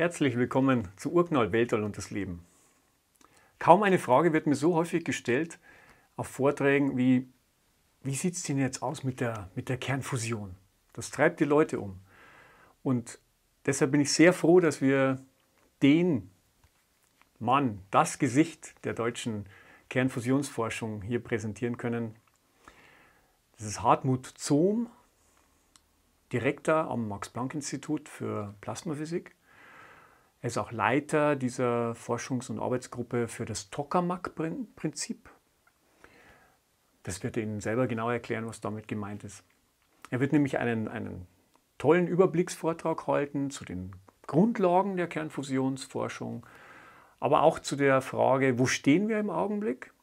Herzlich willkommen zu Urknall, Weltall und das Leben. Kaum eine Frage wird mir so häufig gestellt auf Vorträgen wie sieht es denn jetzt aus mit der Kernfusion? Das treibt die Leute um. Und deshalb bin ich sehr froh, dass wir den Mann, das Gesicht der deutschen Kernfusionsforschung hier präsentieren können. Das ist Hartmut Zohm, Direktor am Max-Planck-Institut für Plasmaphysik. Er ist auch Leiter dieser Forschungs- und Arbeitsgruppe für das Tokamak-Prinzip. Das wird er Ihnen selber genau erklären, was damit gemeint ist. Er wird nämlich einen tollen Überblicksvortrag halten zu den Grundlagen der Kernfusionsforschung, aber auch zu der Frage, wo stehen wir im Augenblick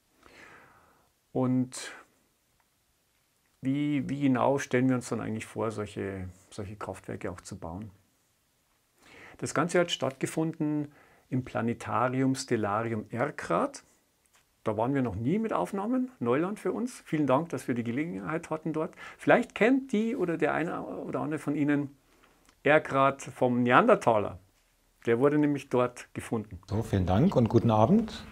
und wie genau stellen wir uns dann eigentlich vor, solche Kraftwerke auch zu bauen. Das Ganze hat stattgefunden im Planetarium Stellarium Erkrath. Da waren wir noch nie mit Aufnahmen, Neuland für uns. Vielen Dank, dass wir die Gelegenheit hatten dort. Vielleicht kennt die oder der eine oder andere von Ihnen Erkrath vom Neandertaler. Der wurde nämlich dort gefunden. So, vielen Dank und guten Abend.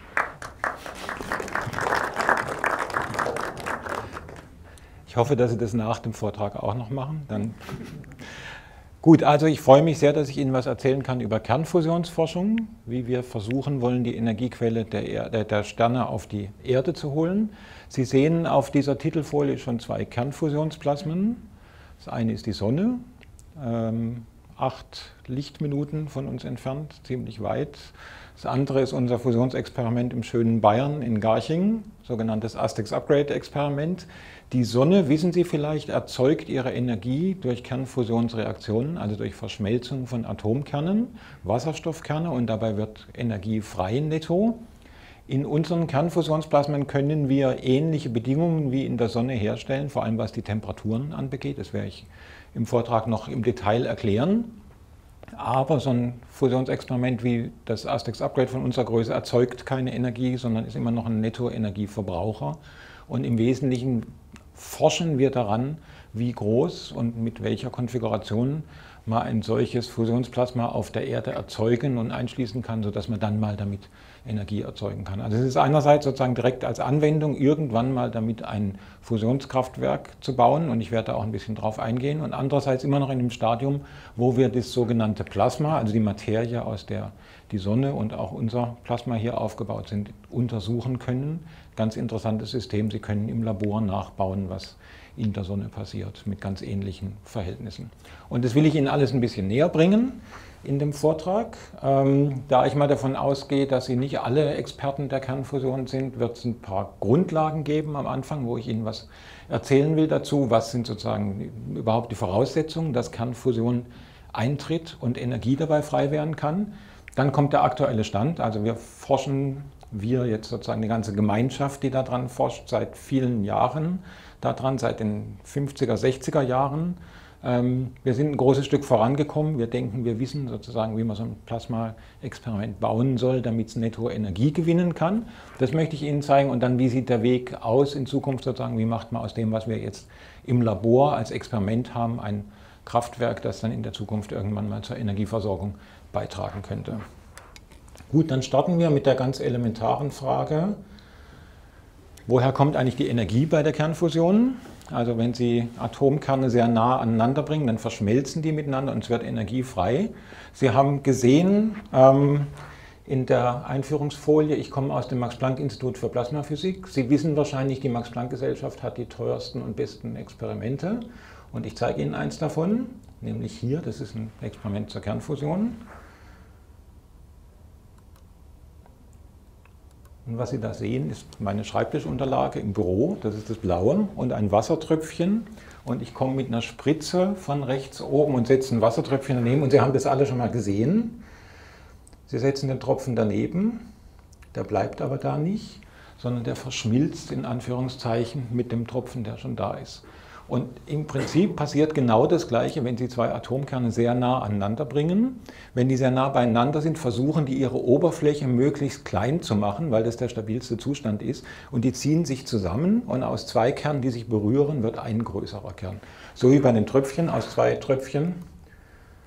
Ich hoffe, dass Sie das nach dem Vortrag auch noch machen. Dann gut, also ich freue mich sehr, dass ich Ihnen was erzählen kann über Kernfusionsforschung, wie wir versuchen wollen, die Energiequelle der Sterne auf die Erde zu holen. Sie sehen auf dieser Titelfolie schon zwei Kernfusionsplasmen. Das eine ist die Sonne, 8 Lichtminuten von uns entfernt, ziemlich weit. Das andere ist unser Fusionsexperiment im schönen Bayern in Garching, sogenanntes Astex-Upgrade-Experiment. Die Sonne, wissen Sie vielleicht, erzeugt ihre Energie durch Kernfusionsreaktionen, also durch Verschmelzung von Atomkernen, Wasserstoffkerne, und dabei wird Energie frei netto. In unseren Kernfusionsplasmen können wir ähnliche Bedingungen wie in der Sonne herstellen, vor allem was die Temperaturen anbegeht. Das werde ich im Vortrag noch im Detail erklären. Aber so ein Fusionsexperiment wie das Astex-Upgrade von unserer Größe erzeugt keine Energie, sondern ist immer noch ein Nettoenergieverbraucher. Und im Wesentlichen forschen wir daran, wie groß und mit welcher Konfiguration man ein solches Fusionsplasma auf der Erde erzeugen und einschließen kann, sodass man dann mal damit Energie erzeugen kann. Also es ist einerseits sozusagen direkt als Anwendung, irgendwann mal damit ein Fusionskraftwerk zu bauen, und ich werde da auch ein bisschen drauf eingehen, und andererseits immer noch in dem Stadium, wo wir das sogenannte Plasma, also die Materie, aus der die Sonne und auch unser Plasma hier aufgebaut sind, untersuchen können. Ganz interessantes System. Sie können im Labor nachbauen, was in der Sonne passiert, mit ganz ähnlichen Verhältnissen. Und das will ich Ihnen alles ein bisschen näher bringen in dem Vortrag. Da ich mal davon ausgehe, dass Sie nicht alle Experten der Kernfusion sind, wird es ein paar Grundlagen geben am Anfang, wo ich Ihnen was erzählen will dazu. Was sind sozusagen überhaupt die Voraussetzungen, dass Kernfusion eintritt und Energie dabei frei werden kann. Dann kommt der aktuelle Stand. Also wir jetzt sozusagen die ganze Gemeinschaft, die daran forscht, seit vielen Jahren daran, seit den 50er, 60er Jahren. Wir sind ein großes Stück vorangekommen. Wir denken, wir wissen sozusagen, wie man so ein Plasma-Experiment bauen soll, damit es netto Energie gewinnen kann. Das möchte ich Ihnen zeigen. Und dann, wie sieht der Weg aus in Zukunft sozusagen? Wie macht man aus dem, was wir jetzt im Labor als Experiment haben, ein Kraftwerk, das dann in der Zukunft irgendwann mal zur Energieversorgung beitragen könnte? Gut, dann starten wir mit der ganz elementaren Frage: Woher kommt eigentlich die Energie bei der Kernfusion? Also wenn Sie Atomkerne sehr nah aneinander bringen, dann verschmelzen die miteinander und es wird Energie frei. Sie haben gesehen in der Einführungsfolie, ich komme aus dem Max-Planck-Institut für Plasmaphysik. Sie wissen wahrscheinlich, die Max-Planck-Gesellschaft hat die teuersten und besten Experimente. Und ich zeige Ihnen eins davon, nämlich hier, das ist ein Experiment zur Kernfusion. Und was Sie da sehen, ist meine Schreibtischunterlage im Büro, das ist das Blaue, und ein Wassertröpfchen. Und ich komme mit einer Spritze von rechts oben und setze ein Wassertröpfchen daneben. Und Sie haben das alle schon mal gesehen. Sie setzen den Tropfen daneben, der bleibt aber da nicht, sondern der verschmilzt in Anführungszeichen mit dem Tropfen, der schon da ist. Und im Prinzip passiert genau das Gleiche, wenn Sie zwei Atomkerne sehr nah aneinander bringen. Wenn die sehr nah beieinander sind, versuchen die ihre Oberfläche möglichst klein zu machen, weil das der stabilste Zustand ist. Und die ziehen sich zusammen und aus zwei Kernen, die sich berühren, wird ein größerer Kern. So wie bei den Tröpfchen, aus zwei Tröpfchen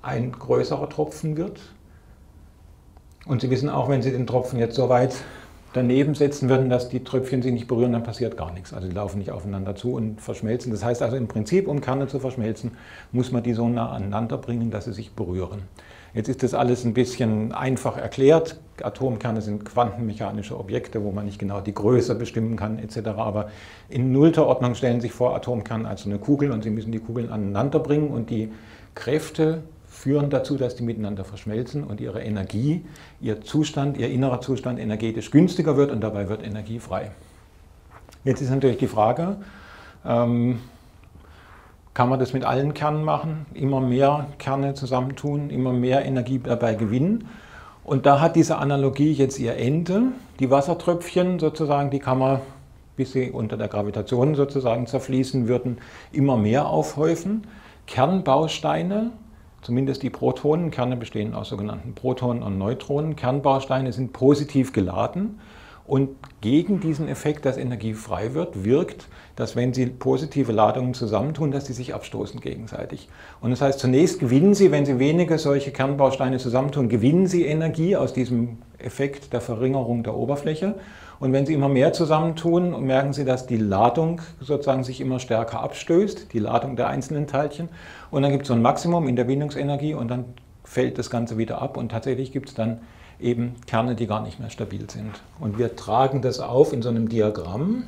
ein größerer Tropfen wird. Und Sie wissen auch, wenn Sie den Tropfen jetzt so weit daneben setzen würden, dass die Tröpfchen sich nicht berühren, dann passiert gar nichts. Also die laufen nicht aufeinander zu und verschmelzen. Das heißt also im Prinzip, um Kerne zu verschmelzen, muss man die so nah aneinander bringen, dass sie sich berühren. Jetzt ist das alles ein bisschen einfach erklärt. Atomkerne sind quantenmechanische Objekte, wo man nicht genau die Größe bestimmen kann etc. Aber in nullter Ordnung stellen Sie sich vor, Atomkern als so eine Kugel und Sie müssen die Kugeln aneinander bringen und die Kräfte führen dazu, dass die miteinander verschmelzen und ihre Energie, ihr Zustand, ihr innerer Zustand energetisch günstiger wird und dabei wird Energie frei. Jetzt ist natürlich die Frage, kann man das mit allen Kernen machen, immer mehr Kerne zusammentun, immer mehr Energie dabei gewinnen? Und da hat diese Analogie jetzt ihr Ende. Die Wassertröpfchen sozusagen, die kann man, bis sie unter der Gravitation sozusagen zerfließen würden, immer mehr aufhäufen. Kernbausteine, zumindest die Protonen, Kerne bestehen aus sogenannten Protonen und Neutronen, Kernbausteine sind positiv geladen und gegen diesen Effekt, dass Energie frei wird, wirkt, dass wenn Sie positive Ladungen zusammentun, dass sie sich abstoßen gegenseitig. Und das heißt, zunächst gewinnen Sie, wenn Sie wenige solche Kernbausteine zusammentun, gewinnen Sie Energie aus diesem Effekt der Verringerung der Oberfläche. Und wenn Sie immer mehr zusammentun, merken Sie, dass die Ladung sozusagen sich immer stärker abstößt, die Ladung der einzelnen Teilchen. Und dann gibt es so ein Maximum in der Bindungsenergie und dann fällt das Ganze wieder ab. Und tatsächlich gibt es dann eben Kerne, die gar nicht mehr stabil sind. Und wir tragen das auf in so einem Diagramm,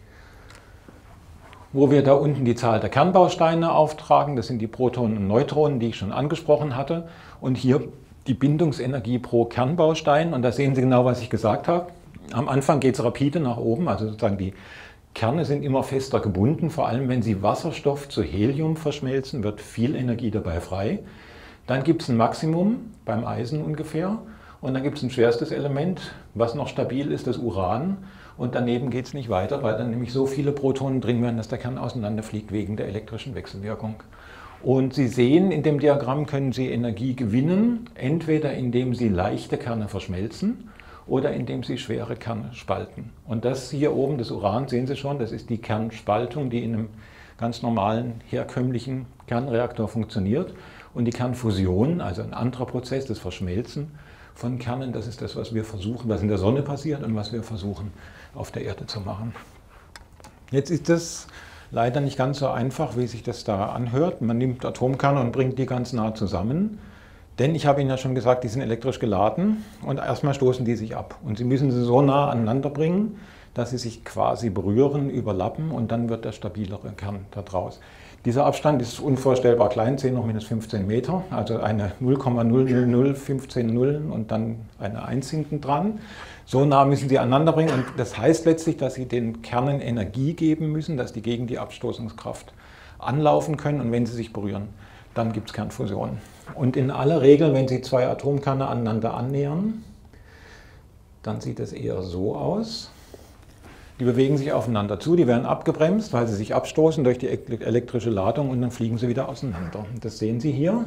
wo wir da unten die Zahl der Kernbausteine auftragen. Das sind die Protonen und Neutronen, die ich schon angesprochen hatte. Und hier die Bindungsenergie pro Kernbaustein. Und da sehen Sie genau, was ich gesagt habe. Am Anfang geht es rapide nach oben, also sozusagen die Kerne sind immer fester gebunden. Vor allem, wenn Sie Wasserstoff zu Helium verschmelzen, wird viel Energie dabei frei. Dann gibt es ein Maximum, beim Eisen ungefähr. Und dann gibt es ein schwerstes Element, was noch stabil ist, das Uran. Und daneben geht es nicht weiter, weil dann nämlich so viele Protonen drin werden, dass der Kern auseinanderfliegt wegen der elektrischen Wechselwirkung. Und Sie sehen, in dem Diagramm können Sie Energie gewinnen, entweder indem Sie leichte Kerne verschmelzen oder indem Sie schwere Kerne spalten. Und das hier oben, das Uran, sehen Sie schon, das ist die Kernspaltung, die in einem ganz normalen, herkömmlichen Kernreaktor funktioniert. Und die Kernfusion, also ein anderer Prozess, das Verschmelzen von Kernen, das ist das, was wir versuchen, was in der Sonne passiert und was wir versuchen, auf der Erde zu machen. Jetzt ist das leider nicht ganz so einfach, wie sich das da anhört. Man nimmt Atomkerne und bringt die ganz nah zusammen. Denn ich habe Ihnen ja schon gesagt, die sind elektrisch geladen und erstmal stoßen die sich ab. Und Sie müssen sie so nah aneinander bringen, dass sie sich quasi berühren, überlappen und dann wird der stabilere Kern daraus. Dieser Abstand ist unvorstellbar klein, 10 hoch minus 15 Meter, also eine 0,00015 Nullen und dann eine 1 hinten dran. So nah müssen Sie aneinander bringen und das heißt letztlich, dass Sie den Kernen Energie geben müssen, dass die gegen die Abstoßungskraft anlaufen können und wenn sie sich berühren, dann gibt es Kernfusion. Und in aller Regel, wenn Sie zwei Atomkerne aneinander annähern, dann sieht es eher so aus. Die bewegen sich aufeinander zu, die werden abgebremst, weil sie sich abstoßen durch die elektrische Ladung und dann fliegen sie wieder auseinander. Das sehen Sie hier.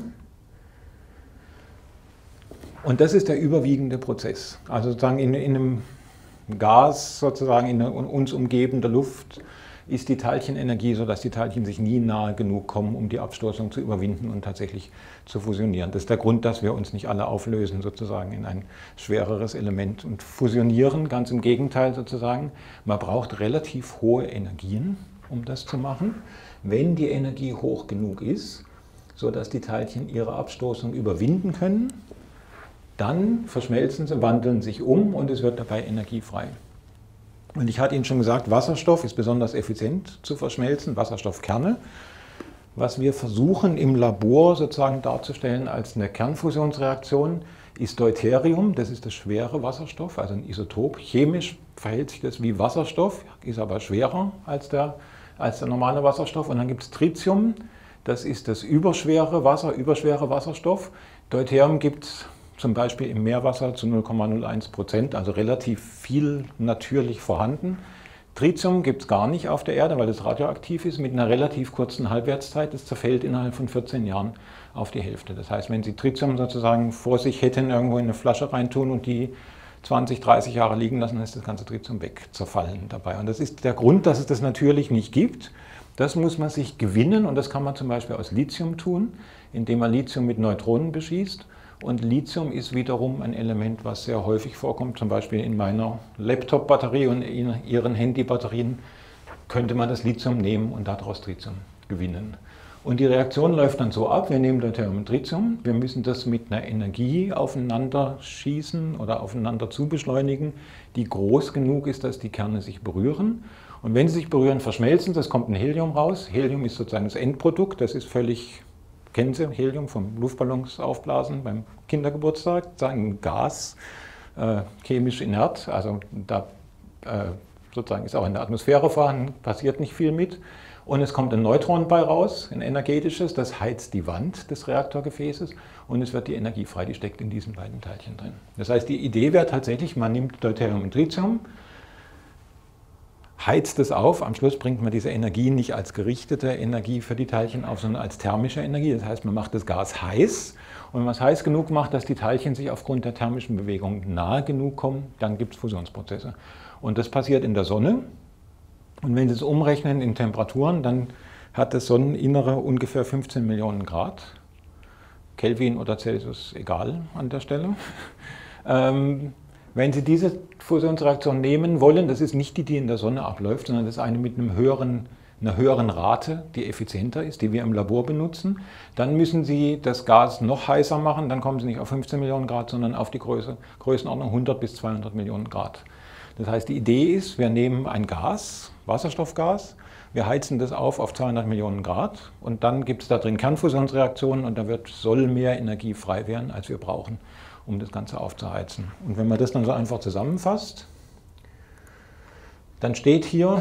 Und das ist der überwiegende Prozess. Also sozusagen in einem Gas, sozusagen in uns umgebender Luft, ist die Teilchenenergie so, dass die Teilchen sich nie nahe genug kommen, um die Abstoßung zu überwinden und tatsächlich zu fusionieren. Das ist der Grund, dass wir uns nicht alle auflösen sozusagen in ein schwereres Element und fusionieren. Ganz im Gegenteil sozusagen. Man braucht relativ hohe Energien, um das zu machen. Wenn die Energie hoch genug ist, sodass die Teilchen ihre Abstoßung überwinden können, dann verschmelzen sie, wandeln sich um und es wird dabei Energie frei. Und ich hatte Ihnen schon gesagt, Wasserstoff ist besonders effizient zu verschmelzen, Wasserstoffkerne. Was wir versuchen im Labor sozusagen darzustellen als eine Kernfusionsreaktion, ist Deuterium, das ist das schwere Wasserstoff, also ein Isotop. Chemisch verhält sich das wie Wasserstoff, ist aber schwerer als der normale Wasserstoff. Und dann gibt es Tritium, das ist das überschwere Wasserstoff. Deuterium gibt es zum Beispiel im Meerwasser zu 0,01%, also relativ viel natürlich vorhanden. Tritium gibt es gar nicht auf der Erde, weil es radioaktiv ist, mit einer relativ kurzen Halbwertszeit. Das zerfällt innerhalb von 14 Jahren auf die Hälfte. Das heißt, wenn Sie Tritium sozusagen vor sich hätten, irgendwo in eine Flasche reintun und die 20, 30 Jahre liegen lassen, dann ist das ganze Tritium weg, zerfallen dabei. Und das ist der Grund, dass es das natürlich nicht gibt. Das muss man sich gewinnen und das kann man zum Beispiel aus Lithium tun, indem man Lithium mit Neutronen beschießt. Und Lithium ist wiederum ein Element, was sehr häufig vorkommt, zum Beispiel in meiner Laptop-Batterie und in Ihren Handy-Batterien könnte man das Lithium nehmen und daraus Tritium gewinnen. Und die Reaktion läuft dann so ab, wir nehmen Deuterium und Tritium, wir müssen das mit einer Energie aufeinander schießen oder aufeinander zu beschleunigen, die groß genug ist, dass die Kerne sich berühren. Und wenn sie sich berühren, verschmelzen, das kommt ein Helium raus. Helium ist sozusagen das Endprodukt, das ist völlig, kennen Sie Helium vom Luftballons aufblasen beim Kindergeburtstag, sagen ein Gas, chemisch inert, also da sozusagen ist auch in der Atmosphäre vorhanden, passiert nicht viel mit. Und es kommt ein Neutron bei raus, ein energetisches, das heizt die Wand des Reaktorgefäßes und es wird die Energie frei, die steckt in diesen beiden Teilchen drin. Das heißt, die Idee wäre tatsächlich, man nimmt Deuterium und Tritium, heizt es auf, am Schluss bringt man diese Energie nicht als gerichtete Energie für die Teilchen auf, sondern als thermische Energie. Das heißt, man macht das Gas heiß und wenn man es heiß genug macht, dass die Teilchen sich aufgrund der thermischen Bewegung nahe genug kommen, dann gibt es Fusionsprozesse. Und das passiert in der Sonne. Und wenn Sie es umrechnen in Temperaturen, dann hat das Sonneninnere ungefähr 15 Millionen Grad. Kelvin oder Celsius, egal an der Stelle. Wenn Sie diese Fusionsreaktion nehmen wollen, das ist nicht die, die in der Sonne abläuft, sondern das ist eine mit einer höheren Rate, die effizienter ist, die wir im Labor benutzen, dann müssen Sie das Gas noch heißer machen, dann kommen Sie nicht auf 15 Millionen Grad, sondern auf die Größenordnung 100 bis 200 Millionen Grad. Das heißt, die Idee ist, wir nehmen ein Gas, Wasserstoffgas, wir heizen das auf 200 Millionen Grad und dann gibt es da drin Kernfusionsreaktionen und da soll mehr Energie frei werden, als wir brauchen, um das Ganze aufzuheizen. Und wenn man das dann so einfach zusammenfasst, dann steht hier,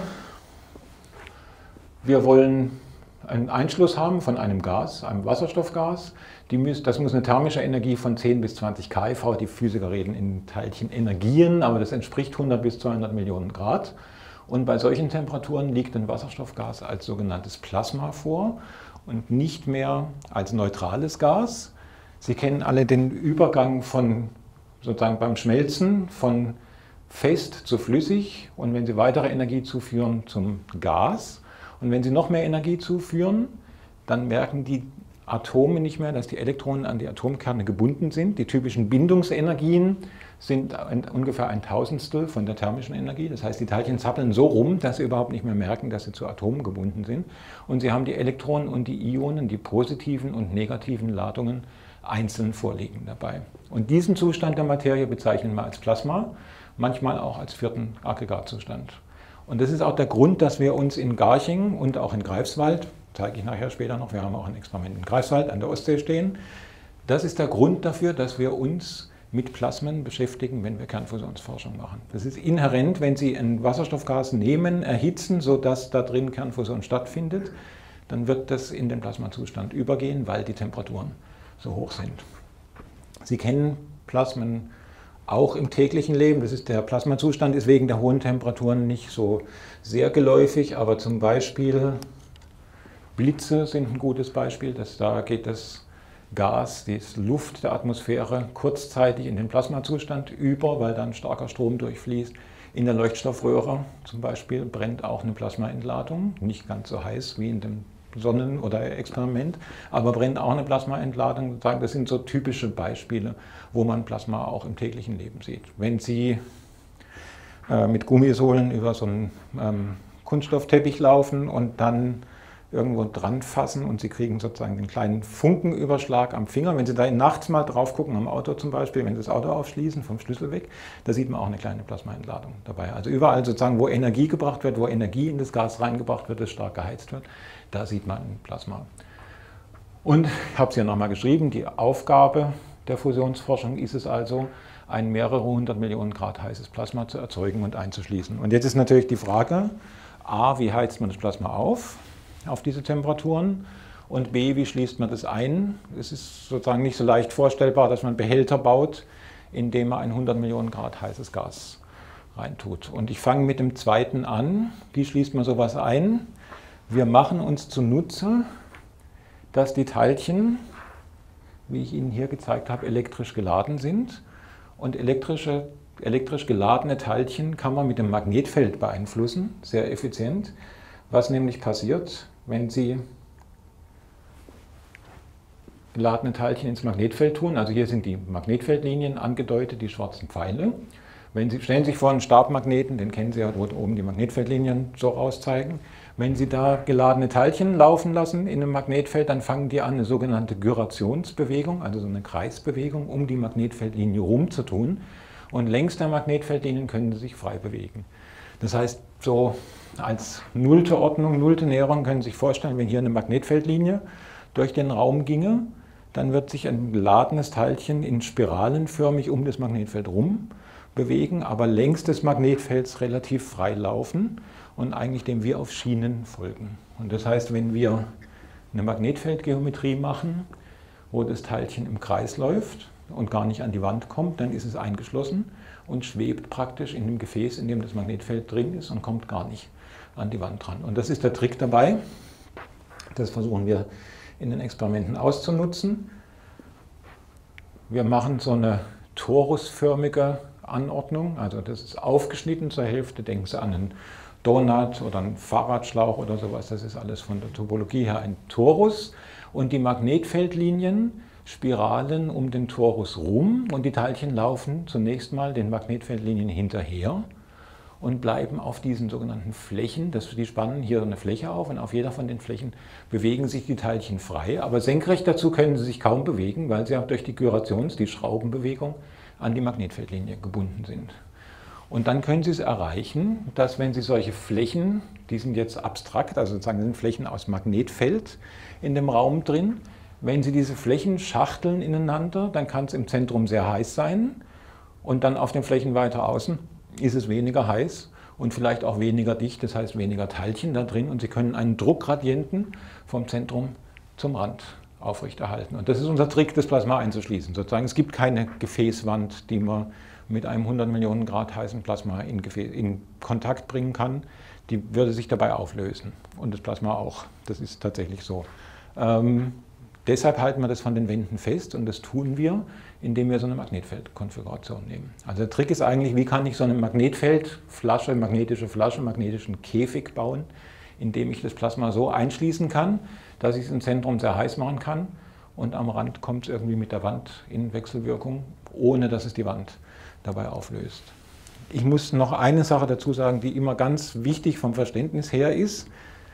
wir wollen einen Einschluss haben von einem Gas, einem Wasserstoffgas. Das muss eine thermische Energie von 10 bis 20 keV, die Physiker reden in Teilchenenergien, aber das entspricht 100 bis 200 Millionen Grad. Und bei solchen Temperaturen liegt ein Wasserstoffgas als sogenanntes Plasma vor und nicht mehr als neutrales Gas. Sie kennen alle den Übergang von sozusagen beim Schmelzen von fest zu flüssig und wenn Sie weitere Energie zuführen zum Gas und wenn Sie noch mehr Energie zuführen, dann merken die Atome nicht mehr, dass die Elektronen an die Atomkerne gebunden sind. Die typischen Bindungsenergien sind ungefähr 1/1000 von der thermischen Energie. Das heißt, die Teilchen zappeln so rum, dass sie überhaupt nicht mehr merken, dass sie zu Atomen gebunden sind. Und sie haben die Elektronen und die Ionen, die positiven und negativen Ladungen einzeln vorliegen dabei. Und diesen Zustand der Materie bezeichnen wir als Plasma, manchmal auch als vierten Aggregatzustand. Und das ist auch der Grund, dass wir uns in Garching und auch in Greifswald, zeige ich nachher später noch, wir haben auch ein Experiment in Greifswald an der Ostsee stehen, das ist der Grund dafür, dass wir uns mit Plasmen beschäftigen, wenn wir Kernfusionsforschung machen. Das ist inhärent, wenn Sie ein Wasserstoffgas nehmen, erhitzen, sodass da drin Kernfusion stattfindet, dann wird das in den Plasmazustand übergehen, weil die Temperaturen so hoch sind. Sie kennen Plasmen auch im täglichen Leben. Der Plasmazustand ist wegen der hohen Temperaturen nicht so sehr geläufig, aber zum Beispiel Blitze sind ein gutes Beispiel. Da geht das Gas, die Luft der Atmosphäre kurzzeitig in den Plasmazustand über, weil dann starker Strom durchfließt. In der Leuchtstoffröhre zum Beispiel brennt auch eine Plasmaentladung, nicht ganz so heiß wie in dem Sonnen- oder Experiment, aber brennt auch eine Plasmaentladung. Das sind so typische Beispiele, wo man Plasma auch im täglichen Leben sieht. Wenn Sie mit Gummisohlen über so einen Kunststoffteppich laufen und dann irgendwo dran fassen und Sie kriegen sozusagen den kleinen Funkenüberschlag am Finger. Wenn Sie da nachts mal drauf gucken, am Auto zum Beispiel, wenn Sie das Auto aufschließen, vom Schlüssel weg, da sieht man auch eine kleine Plasmaentladung dabei. Also überall sozusagen, wo Energie gebracht wird, wo Energie in das Gas reingebracht wird, das stark geheizt wird, da sieht man ein Plasma. Und ich habe es hier nochmal geschrieben, die Aufgabe der Fusionsforschung ist es also, ein mehrere 100 Millionen Grad heißes Plasma zu erzeugen und einzuschließen. Und jetzt ist natürlich die Frage, a, wie heizt man das Plasma auf diese Temperaturen und b, wie schließt man das ein? Es ist sozusagen nicht so leicht vorstellbar, dass man Behälter baut, indem man ein 100 Millionen Grad heißes Gas reintut. Und ich fange mit dem zweiten an. Wie schließt man sowas ein? Wir machen uns zunutze, dass die Teilchen, wie ich Ihnen hier gezeigt habe, elektrisch geladen sind. Und elektrisch geladene Teilchen kann man mit dem Magnetfeld beeinflussen, sehr effizient. was nämlich passiert, wenn Sie geladene Teilchen ins Magnetfeld tun. Also hier sind die Magnetfeldlinien angedeutet, die schwarzen Pfeile. Stellen Sie sich vor einen Stabmagneten, den kennen Sie ja, wo oben die Magnetfeldlinien so rauszeigen. Wenn Sie da geladene Teilchen laufen lassen in einem Magnetfeld, dann fangen die an, eine sogenannte Gyrationsbewegung, also so eine Kreisbewegung, um die Magnetfeldlinie rum zu tun. Und längs der Magnetfeldlinien können sie sich frei bewegen. Das heißt, so als nullte Ordnung, nullte Näherung können Sie sich vorstellen, wenn hier eine Magnetfeldlinie durch den Raum ginge, dann wird sich ein geladenes Teilchen in spiralenförmig um das Magnetfeld rum bewegen, aber längs des Magnetfelds relativ frei laufen und eigentlich dem wir auf Schienen folgen. Und das heißt, wenn wir eine Magnetfeldgeometrie machen, wo das Teilchen im Kreis läuft und gar nicht an die Wand kommt, dann ist es eingeschlossen und schwebt praktisch in dem Gefäß, in dem das Magnetfeld drin ist und kommt gar nicht an die Wand dran. Und das ist der Trick dabei. Das versuchen wir in den Experimenten auszunutzen. Wir machen so eine torusförmige Anordnung, also das ist aufgeschnitten zur Hälfte, denken Sie an einen Donut oder einen Fahrradschlauch oder sowas, das ist alles von der Topologie her ein Torus und die Magnetfeldlinien spiralen um den Torus rum und die Teilchen laufen zunächst mal den Magnetfeldlinien hinterher und bleiben auf diesen sogenannten Flächen, die spannen hier eine Fläche auf und auf jeder von den Flächen bewegen sich die Teilchen frei, aber senkrecht dazu können sie sich kaum bewegen, weil sie auch durch die die Schraubenbewegung, an die Magnetfeldlinie gebunden sind. Und dann können Sie es erreichen, dass wenn Sie solche Flächen, die sind jetzt abstrakt, also sozusagen sind Flächen aus Magnetfeld in dem Raum drin, wenn Sie diese Flächen schachteln ineinander, dann kann es im Zentrum sehr heiß sein und dann auf den Flächen weiter außen ist es weniger heiß und vielleicht auch weniger dicht, das heißt weniger Teilchen da drin und Sie können einen Druckgradienten vom Zentrum zum Rand aufrechterhalten. Und das ist unser Trick, das Plasma einzuschließen. Sozusagen, es gibt keine Gefäßwand, die man mit einem 100 Millionen Grad heißen Plasma in Kontakt bringen kann. Die würde sich dabei auflösen. Und das Plasma auch. Das ist tatsächlich so. Deshalb halten wir das von den Wänden fest und das tun wir, indem wir so eine Magnetfeldkonfiguration nehmen. Also der Trick ist eigentlich, wie kann ich so eine Magnetfeldflasche, magnetischen Käfig bauen, indem ich das Plasma so einschließen kann, dass ich es im Zentrum sehr heiß machen kann und am Rand kommt es irgendwie mit der Wand in Wechselwirkung, ohne dass es die Wand dabei auflöst. Ich muss noch eine Sache dazu sagen, die immer ganz wichtig vom Verständnis her ist.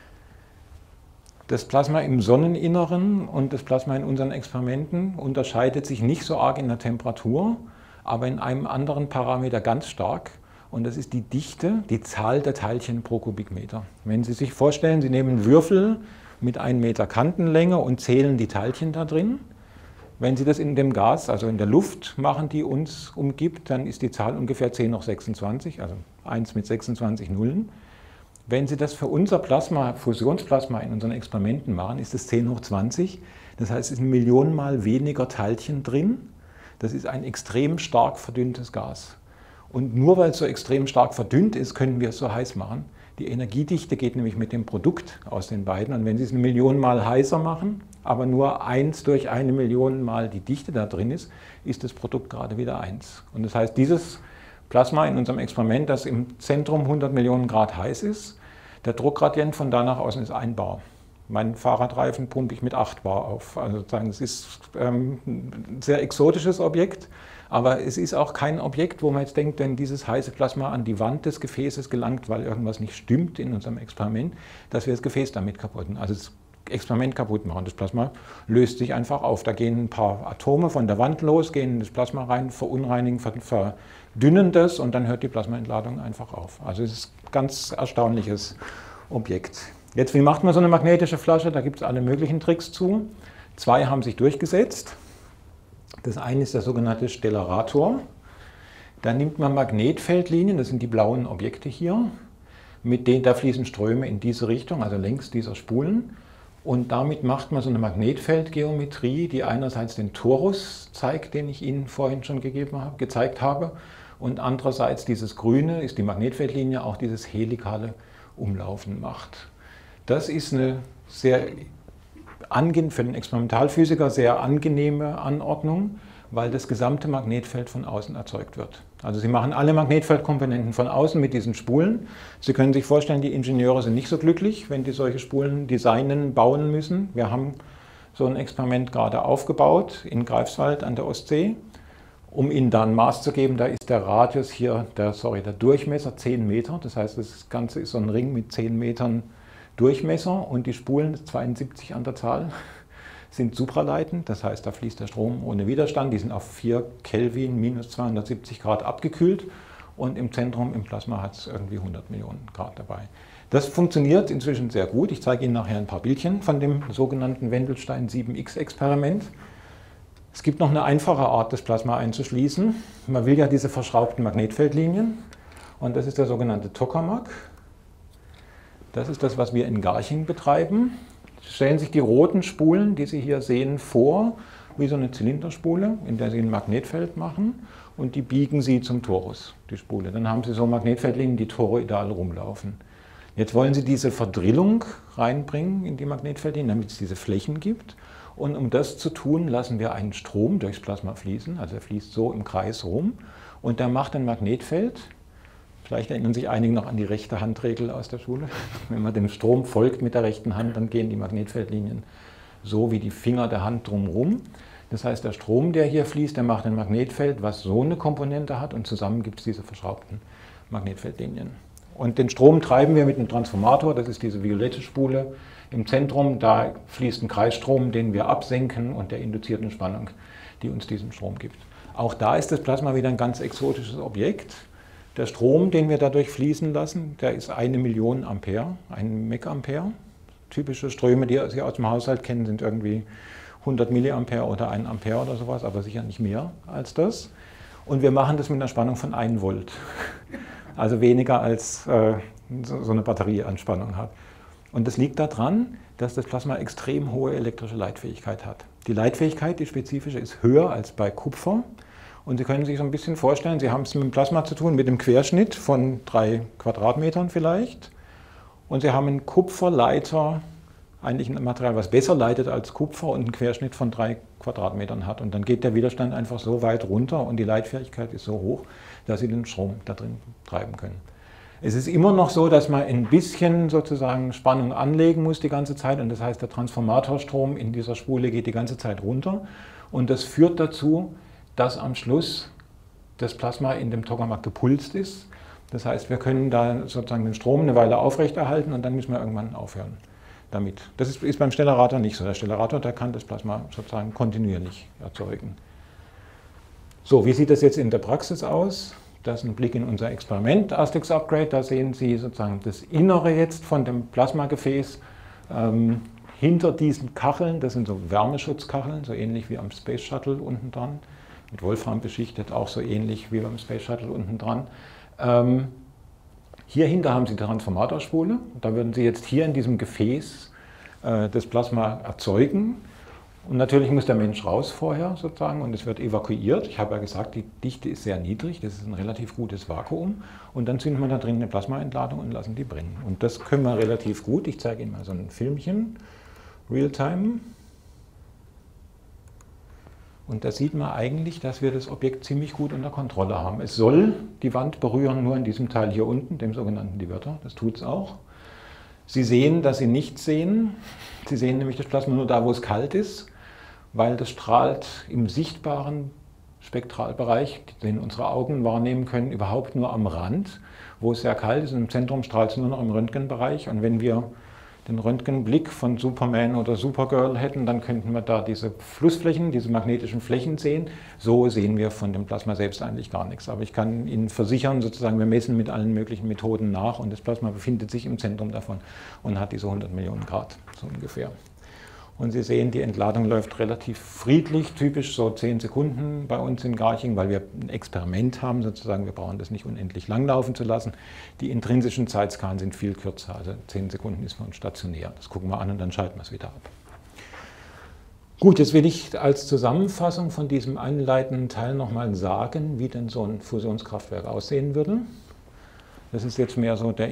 Das Plasma im Sonneninneren und das Plasma in unseren Experimenten unterscheidet sich nicht so arg in der Temperatur, aber in einem anderen Parameter ganz stark. Und das ist die Dichte, die Zahl der Teilchen pro Kubikmeter. Wenn Sie sich vorstellen, Sie nehmen Würfel mit 1 Meter Kantenlänge und zählen die Teilchen da drin. Wenn Sie das in dem Gas, also in der Luft machen, die uns umgibt, dann ist die Zahl ungefähr 10 hoch 26, also 1 mit 26 Nullen. Wenn Sie das für unser Plasma, Fusionsplasma in unseren Experimenten machen, ist es 10 hoch 20. Das heißt, es sind Millionenmal weniger Teilchen drin. Das ist ein extrem stark verdünntes Gas. Und nur weil es so extrem stark verdünnt ist, können wir es so heiß machen. Die Energiedichte geht nämlich mit dem Produkt aus den beiden. Und wenn Sie es 1 Million Mal heißer machen, aber nur 1 durch 1 Million Mal die Dichte da drin ist, ist das Produkt gerade wieder 1. Und das heißt, dieses Plasma in unserem Experiment, das im Zentrum 100 Millionen Grad heiß ist, der Druckgradient von da nach außen ist 1 Bar. Meinen Fahrradreifen pumpe ich mit 8 Bar auf. Also sozusagen, es ist ein sehr exotisches Objekt, aber es ist auch kein Objekt, wo man jetzt denkt, wenn dieses heiße Plasma an die Wand des Gefäßes gelangt, weil irgendwas nicht stimmt in unserem Experiment, dass wir das Gefäß damit kaputt machen, also das Experiment kaputt machen. Das Plasma löst sich einfach auf. Da gehen ein paar Atome von der Wand los, gehen in das Plasma rein, verunreinigen, verdünnen das und dann hört die Plasmaentladung einfach auf. Also es ist ein ganz erstaunliches Objekt. Jetzt, wie macht man so eine magnetische Flasche? Da gibt es alle möglichen Tricks zu. 2 haben sich durchgesetzt. Das eine ist der sogenannte Stellarator. Da nimmt man Magnetfeldlinien, das sind die blauen Objekte hier, mit denen da fließen Ströme in diese Richtung, also längs dieser Spulen. Und damit macht man so eine Magnetfeldgeometrie, die einerseits den Torus zeigt, den ich Ihnen vorhin schon gezeigt habe, und andererseits dieses Grüne ist die Magnetfeldlinie, auch dieses helikale Umlaufen macht. Das ist eine für den Experimentalphysiker sehr angenehme Anordnung, weil das gesamte Magnetfeld von außen erzeugt wird. Also Sie machen alle Magnetfeldkomponenten von außen mit diesen Spulen. Sie können sich vorstellen, die Ingenieure sind nicht so glücklich, wenn die solche Spulen designen, bauen müssen. Wir haben so ein Experiment gerade aufgebaut in Greifswald an der Ostsee. Um Ihnen da ein Maß zu geben, da ist der Radius hier, der Durchmesser 10 Meter. Das heißt, das Ganze ist so ein Ring mit 10 Metern Durchmesser und die Spulen, 72 an der Zahl, sind supraleitend. Das heißt, da fließt der Strom ohne Widerstand. Die sind auf 4 Kelvin, minus 270 Grad abgekühlt. Und im Zentrum, im Plasma, hat es irgendwie 100 Millionen Grad dabei. Das funktioniert inzwischen sehr gut. Ich zeige Ihnen nachher ein paar Bildchen von dem sogenannten Wendelstein 7X-Experiment. Es gibt noch eine einfache Art, das Plasma einzuschließen. Man will ja diese verschraubten Magnetfeldlinien. Und das ist der sogenannte Tokamak. Das ist das, was wir in Garching betreiben. Stellen Sie sich die roten Spulen, die Sie hier sehen, vor, wie so eine Zylinderspule, in der Sie ein Magnetfeld machen. Und die biegen Sie zum Torus, die Spule. Dann haben Sie so Magnetfeldlinien, die toroidal rumlaufen. Jetzt wollen Sie diese Verdrillung reinbringen in die Magnetfeldlinien, damit es diese Flächen gibt. Und um das zu tun, lassen wir einen Strom durchs Plasma fließen. Also er fließt so im Kreis rum. Und der macht ein Magnetfeld. Vielleicht erinnern sich einige noch an die rechte Handregel aus der Schule. Wenn man dem Strom folgt mit der rechten Hand, dann gehen die Magnetfeldlinien so wie die Finger der Hand drumherum. Das heißt, der Strom, der hier fließt, der macht ein Magnetfeld, was so eine Komponente hat und zusammen gibt es diese verschraubten Magnetfeldlinien. Und den Strom treiben wir mit einem Transformator, das ist diese violette Spule im Zentrum. Da fließt ein Kreisstrom, den wir absenken und der induzierten Spannung, die uns diesen Strom gibt. Auch da ist das Plasma wieder ein ganz exotisches Objekt. Der Strom, den wir dadurch fließen lassen, der ist 1 Million Ampere, 1 Megampere. Typische Ströme, die Sie aus dem Haushalt kennen, sind irgendwie 100 Milliampere oder 1 Ampere oder sowas, aber sicher nicht mehr als das. Und wir machen das mit einer Spannung von 1 Volt. Also weniger als so eine Batterieanspannung hat. Und das liegt daran, dass das Plasma extrem hohe elektrische Leitfähigkeit hat. Die Leitfähigkeit, die spezifische, ist höher als bei Kupfer. Und Sie können sich so ein bisschen vorstellen, Sie haben es mit dem Plasma zu tun, mit dem Querschnitt von 3 Quadratmetern vielleicht. Und Sie haben einen Kupferleiter, eigentlich ein Material, was besser leitet als Kupfer und einen Querschnitt von 3 Quadratmetern hat. Und dann geht der Widerstand einfach so weit runter und die Leitfähigkeit ist so hoch, dass Sie den Strom da drin treiben können. Es ist immer noch so, dass man ein bisschen sozusagen Spannung anlegen muss die ganze Zeit. Und das heißt, der Transformatorstrom in dieser Spule geht die ganze Zeit runter. Und das führt dazu, dass am Schluss das Plasma in dem Tokamak gepulst ist. Das heißt, wir können da sozusagen den Strom eine Weile aufrechterhalten und dann müssen wir irgendwann aufhören damit. Das ist beim Stellarator nicht so. Der Stellarator, der kann das Plasma sozusagen kontinuierlich erzeugen. So, wie sieht das jetzt in der Praxis aus? Das ist ein Blick in unser Experiment, Astex Upgrade. Da sehen Sie sozusagen das Innere jetzt von dem Plasmagefäß. Hinter diesen Kacheln, das sind so Wärmeschutzkacheln, so ähnlich wie am Space Shuttle unten dran. Mit Wolfram beschichtet, auch so ähnlich wie beim Space Shuttle unten dran. Hier hinter haben Sie die Transformatorspule. Da würden Sie jetzt hier in diesem Gefäß das Plasma erzeugen. Und natürlich muss der Mensch raus vorher sozusagen und es wird evakuiert. Ich habe ja gesagt, die Dichte ist sehr niedrig, das ist ein relativ gutes Vakuum. Und dann zünden wir da drin eine Plasmaentladung und lassen die brennen. Und das können wir relativ gut. Ich zeige Ihnen mal so ein Filmchen, Realtime. Und da sieht man eigentlich, dass wir das Objekt ziemlich gut unter Kontrolle haben. Es soll die Wand berühren, nur in diesem Teil hier unten, dem sogenannten Diverter. Das tut es auch. Sie sehen, dass Sie nichts sehen. Sie sehen nämlich das Plasma nur da, wo es kalt ist, weil das strahlt im sichtbaren Spektralbereich, den unsere Augen wahrnehmen können, überhaupt nur am Rand, wo es sehr kalt ist. Und im Zentrum strahlt es nur noch im Röntgenbereich. Und wenn wir den Röntgenblick von Superman oder Supergirl hätten, dann könnten wir da diese Flussflächen, diese magnetischen Flächen sehen. So sehen wir von dem Plasma selbst eigentlich gar nichts. Aber ich kann Ihnen versichern, sozusagen, wir messen mit allen möglichen Methoden nach und das Plasma befindet sich im Zentrum davon und hat diese 100 Millionen Grad, so ungefähr. Und Sie sehen, die Entladung läuft relativ friedlich, typisch so 10 Sekunden bei uns in Garching, weil wir ein Experiment haben sozusagen. Wir brauchen das nicht unendlich lang laufen zu lassen. Die intrinsischen Zeitskalen sind viel kürzer, also 10 Sekunden ist für uns stationär. Das gucken wir an und dann schalten wir es wieder ab. Gut, jetzt will ich als Zusammenfassung von diesem einleitenden Teil nochmal sagen, wie denn so ein Fusionskraftwerk aussehen würde. Das ist jetzt mehr so der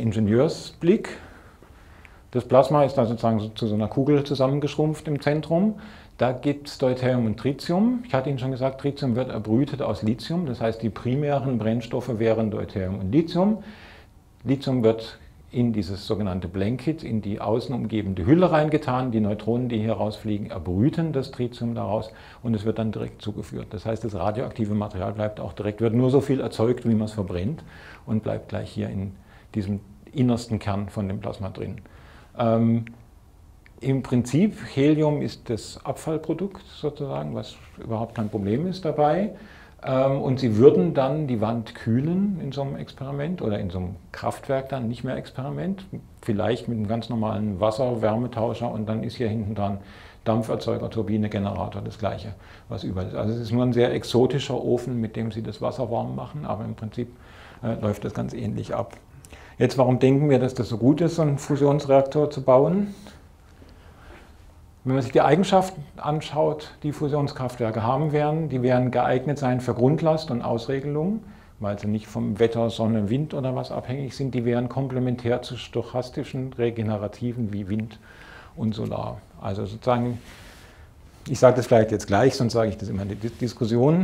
Ingenieursblick. Das Plasma ist da sozusagen zu so einer Kugel zusammengeschrumpft im Zentrum. Da gibt es Deuterium und Tritium. Ich hatte Ihnen schon gesagt, Tritium wird erbrütet aus Lithium. Das heißt, die primären Brennstoffe wären Deuterium und Lithium. Lithium wird in dieses sogenannte Blanket, in die außen umgebende Hülle reingetan. Die Neutronen, die hier rausfliegen, erbrüten das Tritium daraus und es wird dann direkt zugeführt. Das heißt, das radioaktive Material bleibt auch direkt, wird nur so viel erzeugt, wie man es verbrennt und bleibt gleich hier in diesem innersten Kern von dem Plasma drin. Im Prinzip, Helium ist das Abfallprodukt sozusagen, was überhaupt kein Problem ist dabei. Und Sie würden dann die Wand kühlen in so einem Experiment oder in so einem Kraftwerk dann, nicht mehr Experiment, vielleicht mit einem ganz normalen Wasser-Wärmetauscher und dann ist hier hinten dran Dampferzeuger, Turbine, Generator, das Gleiche, was überall ist. Also es ist nur ein sehr exotischer Ofen, mit dem Sie das Wasser warm machen, aber im Prinzip läuft das ganz ähnlich ab. Jetzt, warum denken wir, dass das so gut ist, so einen Fusionsreaktor zu bauen? Wenn man sich die Eigenschaften anschaut, die Fusionskraftwerke haben werden, die werden geeignet sein für Grundlast und Ausregelung, weil sie nicht vom Wetter, Sonne, Wind oder was abhängig sind. Die wären komplementär zu stochastischen, regenerativen wie Wind und Solar. Also sozusagen, ich sage das vielleicht jetzt gleich, sonst sage ich das immer in der Diskussion.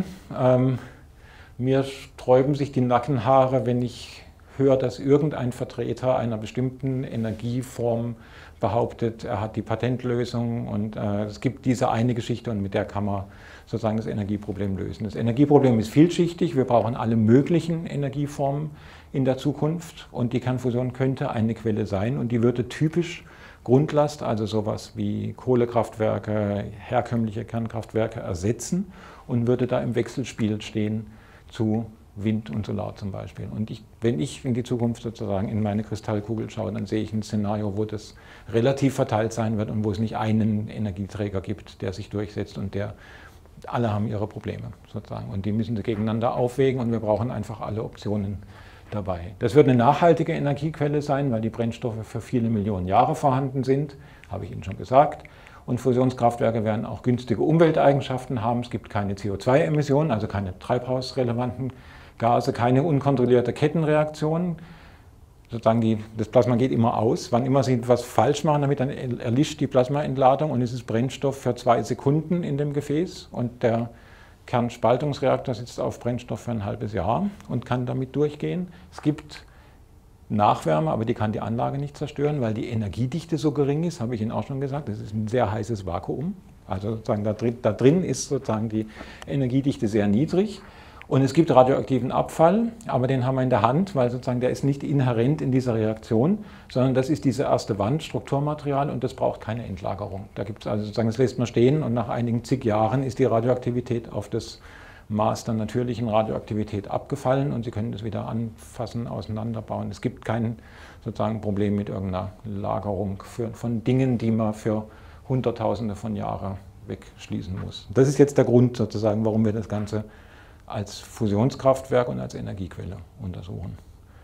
Mir sträuben sich die Nackenhaare, wenn ich höre, dass irgendein Vertreter einer bestimmten Energieform behauptet, er hat die Patentlösung und es gibt diese eine Geschichte und mit der kann man sozusagen das Energieproblem lösen. Das Energieproblem ist vielschichtig, wir brauchen alle möglichen Energieformen in der Zukunft und die Kernfusion könnte eine Quelle sein und die würde typisch Grundlast, also sowas wie Kohlekraftwerke, herkömmliche Kernkraftwerke ersetzen und würde da im Wechselspiel stehen zu Wind und Solar zum Beispiel. Und wenn ich in die Zukunft sozusagen in meine Kristallkugel schaue, dann sehe ich ein Szenario, wo das relativ verteilt sein wird und wo es nicht einen Energieträger gibt, der sich durchsetzt und alle haben ihre Probleme sozusagen. Und die müssen sie gegeneinander aufwägen und wir brauchen einfach alle Optionen dabei. Das wird eine nachhaltige Energiequelle sein, weil die Brennstoffe für viele Millionen Jahre vorhanden sind, habe ich Ihnen schon gesagt. Und Fusionskraftwerke werden auch günstige Umwelteigenschaften haben. Es gibt keine CO2-Emissionen, also keine treibhausrelevanten Gase, keine unkontrollierte Kettenreaktion. Sozusagen das Plasma geht immer aus. Wann immer Sie etwas falsch machen, damit dann erlischt die Plasmaentladung und es ist Brennstoff für 2 Sekunden in dem Gefäß. Und der Kernspaltungsreaktor sitzt auf Brennstoff für ein halbes Jahr und kann damit durchgehen. Es gibt Nachwärme, aber die kann die Anlage nicht zerstören, weil die Energiedichte so gering ist, habe ich Ihnen auch schon gesagt. Das ist ein sehr heißes Vakuum. Also sozusagen da drin ist sozusagen die Energiedichte sehr niedrig. Und es gibt radioaktiven Abfall, aber den haben wir in der Hand, weil sozusagen der ist nicht inhärent in dieser Reaktion, sondern das ist diese erste Wand, Strukturmaterial und das braucht keine Entlagerung. Da gibt es also sozusagen, das lässt man stehen und nach einigen zig Jahren ist die Radioaktivität auf das Maß der natürlichen Radioaktivität abgefallen und Sie können das wieder anfassen, auseinanderbauen. Es gibt kein sozusagen Problem mit irgendeiner Lagerung von Dingen, die man für Hunderttausende von Jahren wegschließen muss. Das ist jetzt der Grund sozusagen, warum wir das Ganze als Fusionskraftwerk und als Energiequelle untersuchen.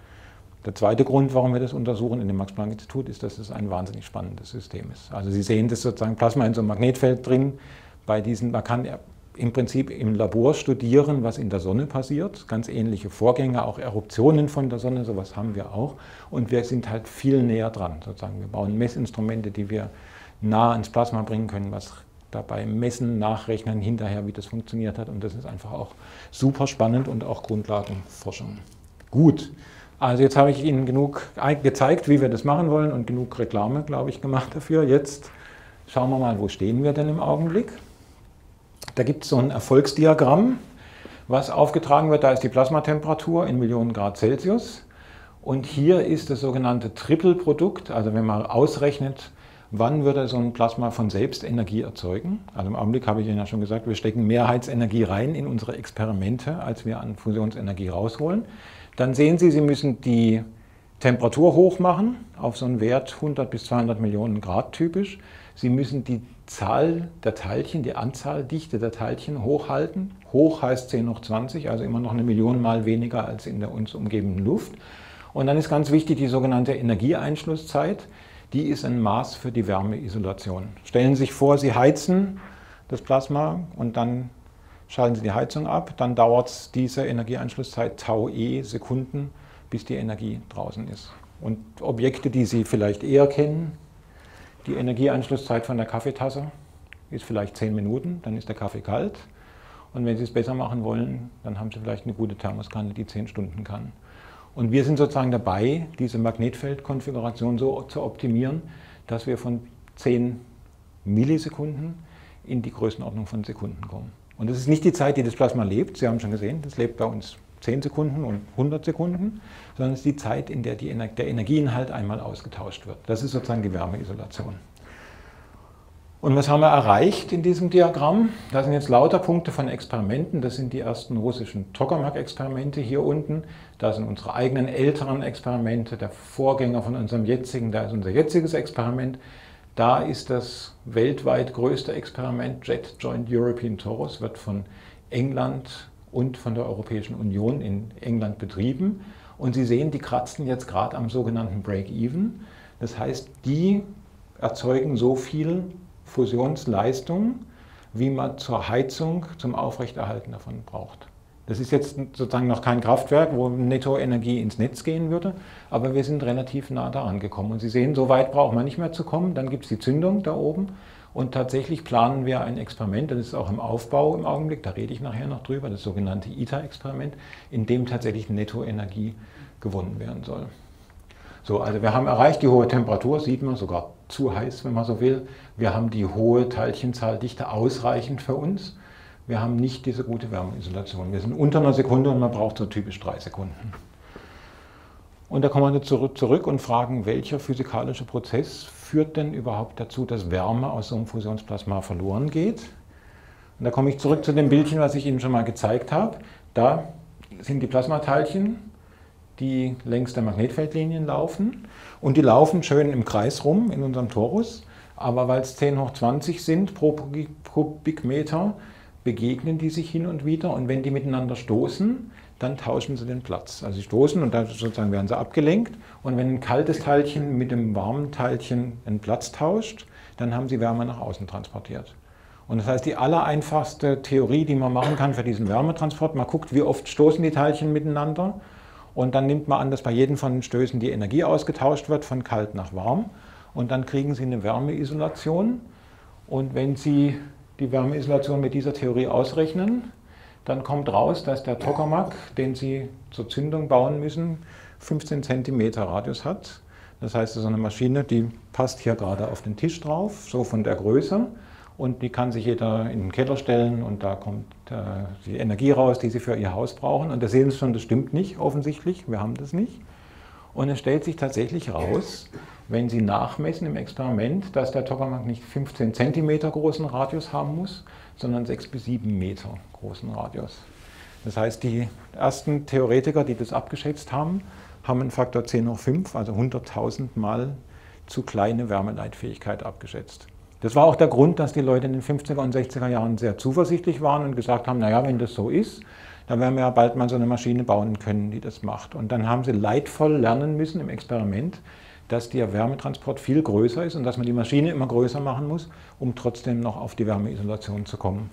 Der zweite Grund, warum wir das untersuchen in dem Max-Planck-Institut, ist, dass es ein wahnsinnig spannendes System ist. Also Sie sehen das sozusagen Plasma in so einem Magnetfeld drin. Man kann im Prinzip im Labor studieren, was in der Sonne passiert. Ganz ähnliche Vorgänge, auch Eruptionen von der Sonne, sowas haben wir auch. Und wir sind halt viel näher dran. Sozusagen. Wir bauen Messinstrumente, die wir nah ans Plasma bringen können, was dabei messen, nachrechnen, hinterher, wie das funktioniert hat. Und das ist einfach auch super spannend und auch Grundlagenforschung. Gut, also jetzt habe ich Ihnen genug gezeigt, wie wir das machen wollen und genug Reklame, glaube ich, gemacht dafür. Jetzt schauen wir mal, wo stehen wir denn im Augenblick. Da gibt es so ein Erfolgsdiagramm, was aufgetragen wird. Da ist die Plasmatemperatur in Millionen Grad Celsius. Und hier ist das sogenannte Triple-Produkt, also wenn man ausrechnet, wann würde so ein Plasma von selbst Energie erzeugen? Also im Augenblick habe ich Ihnen ja schon gesagt, wir stecken Mehrheitsenergie rein in unsere Experimente, als wir an Fusionsenergie rausholen. Dann sehen Sie, Sie müssen die Temperatur hoch machen, auf so einen Wert 100 bis 200 Millionen Grad typisch. Sie müssen die Zahl der Teilchen, die Anzahl, Dichte der Teilchen hochhalten. Hoch heißt 10 hoch 20, also immer noch 1 Million Mal weniger als in der uns umgebenden Luft. Und dann ist ganz wichtig die sogenannte Energieeinschlusszeit. Die ist ein Maß für die Wärmeisolation. Stellen Sie sich vor, Sie heizen das Plasma und dann schalten Sie die Heizung ab. Dann dauert es diese Energieeinschlusszeit tau e Sekunden, bis die Energie draußen ist. Und Objekte, die Sie vielleicht eher kennen, die Energieeinschlusszeit von der Kaffeetasse ist vielleicht 10 Minuten, dann ist der Kaffee kalt. Und wenn Sie es besser machen wollen, dann haben Sie vielleicht eine gute Thermoskanne, die 10 Stunden kann. Und wir sind sozusagen dabei, diese Magnetfeldkonfiguration so zu optimieren, dass wir von 10 Millisekunden in die Größenordnung von Sekunden kommen. Und das ist nicht die Zeit, die das Plasma lebt. Sie haben schon gesehen, das lebt bei uns 10 Sekunden und 100 Sekunden, sondern es ist die Zeit, in der der Energieinhalt einmal ausgetauscht wird. Das ist sozusagen die Wärmeisolation. Und was haben wir erreicht in diesem Diagramm? Das sind jetzt lauter Punkte von Experimenten. Das sind die ersten russischen Tokamak-Experimente hier unten. Da sind unsere eigenen älteren Experimente, der Vorgänger von unserem jetzigen, da ist unser jetziges Experiment. Da ist das weltweit größte Experiment, JET, Joint European Torus, wird von England und von der Europäischen Union in England betrieben. Und Sie sehen, die kratzen jetzt gerade am sogenannten Break-Even. Das heißt, die erzeugen so viel Fusionsleistung, wie man zur Heizung, zum Aufrechterhalten davon braucht. Das ist jetzt sozusagen noch kein Kraftwerk, wo Nettoenergie ins Netz gehen würde, aber wir sind relativ nah daran gekommen. Und Sie sehen, so weit braucht man nicht mehr zu kommen. Dann gibt es die Zündung da oben und tatsächlich planen wir ein Experiment, das ist auch im Aufbau im Augenblick, da rede ich nachher noch drüber, das sogenannte ITER-Experiment, in dem tatsächlich Nettoenergie gewonnen werden soll. So, also wir haben erreicht die hohe Temperatur, sieht man, sogar zu heiß, wenn man so will. Wir haben die hohe Teilchenzahldichte ausreichend für uns. Wir haben nicht diese gute Wärmeisolation. Wir sind unter einer Sekunde und man braucht so typisch 3 Sekunden. Und da kommen wir zurück und fragen, welcher physikalische Prozess führt denn überhaupt dazu, dass Wärme aus so einem Fusionsplasma verloren geht? Und da komme ich zurück zu dem Bildchen, was ich Ihnen schon mal gezeigt habe. Da sind die Plasmateilchen, die längs der Magnetfeldlinien laufen. Und die laufen schön im Kreis rum in unserem Torus. Aber weil es 10 hoch 20 sind pro Kubikmeter, begegnen die sich hin und wieder. Und wenn die miteinander stoßen, dann tauschen sie den Platz. Also sie stoßen und dann sozusagen werden sie abgelenkt. Und wenn ein kaltes Teilchen mit dem warmen Teilchen einen Platz tauscht, dann haben sie Wärme nach außen transportiert. Und das heißt, die allereinfachste Theorie, die man machen kann für diesen Wärmetransport, man guckt, wie oft stoßen die Teilchen miteinander. Und dann nimmt man an, dass bei jedem von den Stößen die Energie ausgetauscht wird, von kalt nach warm. Und dann kriegen Sie eine Wärmeisolation. Und wenn Sie die Wärmeisolation mit dieser Theorie ausrechnen, dann kommt raus, dass der Tokamak, den Sie zur Zündung bauen müssen, 15 cm Radius hat. Das heißt, so eine Maschine, die passt hier gerade auf den Tisch drauf, so von der Größe. Und die kann sich jeder in den Keller stellen und da kommt die Energie raus, die Sie für Ihr Haus brauchen. Und da sehen Sie schon, das stimmt nicht offensichtlich, wir haben das nicht. Und es stellt sich tatsächlich raus, wenn Sie nachmessen im Experiment, dass der Tokamak nicht 15 cm großen Radius haben muss, sondern 6 bis 7 Meter großen Radius. Das heißt, die ersten Theoretiker, die das abgeschätzt haben, haben einen Faktor 10 hoch 5, also 100.000 Mal zu kleine Wärmeleitfähigkeit abgeschätzt. Das war auch der Grund, dass die Leute in den 50er und 60er Jahren sehr zuversichtlich waren und gesagt haben, naja, wenn das so ist, dann werden wir ja bald mal so eine Maschine bauen können, die das macht. Und dann haben sie leidvoll lernen müssen im Experiment, dass der Wärmetransport viel größer ist und dass man die Maschine immer größer machen muss, um trotzdem noch auf die Wärmeisolation zu kommen.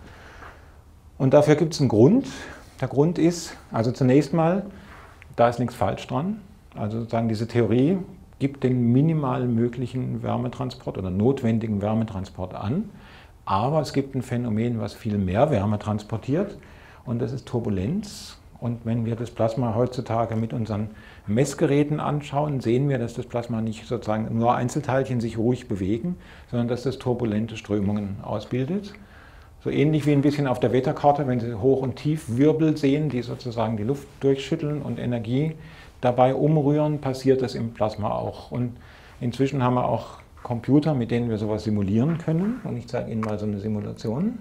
Und dafür gibt es einen Grund. Der Grund ist, also zunächst mal, da ist nichts falsch dran. Also sozusagen diese Theorie gibt den minimal möglichen Wärmetransport oder notwendigen Wärmetransport an. Aber es gibt ein Phänomen, was viel mehr Wärme transportiert, und das ist Turbulenz. Und wenn wir das Plasma heutzutage mit unseren Messgeräten anschauen, sehen wir, dass das Plasma nicht sozusagen nur Einzelteilchen sich ruhig bewegen, sondern dass das turbulente Strömungen ausbildet. So ähnlich wie ein bisschen auf der Wetterkarte, wenn Sie Hoch- und Tiefwirbel sehen, die sozusagen die Luft durchschütteln und Energie dabei umrühren, passiert das im Plasma auch. Und inzwischen haben wir auch Computer, mit denen wir sowas simulieren können. Und ich zeige Ihnen mal so eine Simulation.